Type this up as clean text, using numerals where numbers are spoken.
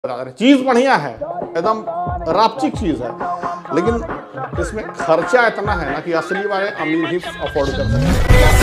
चीज बढ़िया है, एकदम रापचिक चीज है, लेकिन इसमें खर्चा इतना है ना कि असली वाले अमीर ही अफोर्ड कर सकते हैं।